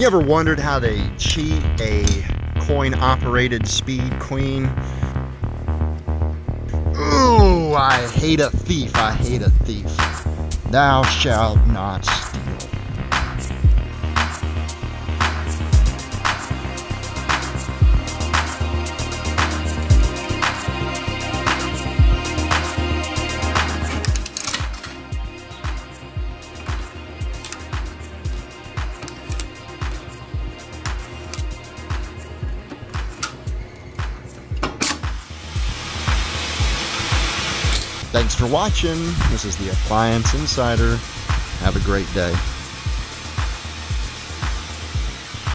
You ever wondered how they cheat a coin-operated speed queen? Ooh, I hate a thief, I hate a thief. Thou shalt not steal. Thanks for watching. This is the Appliance Insider. Have a great day.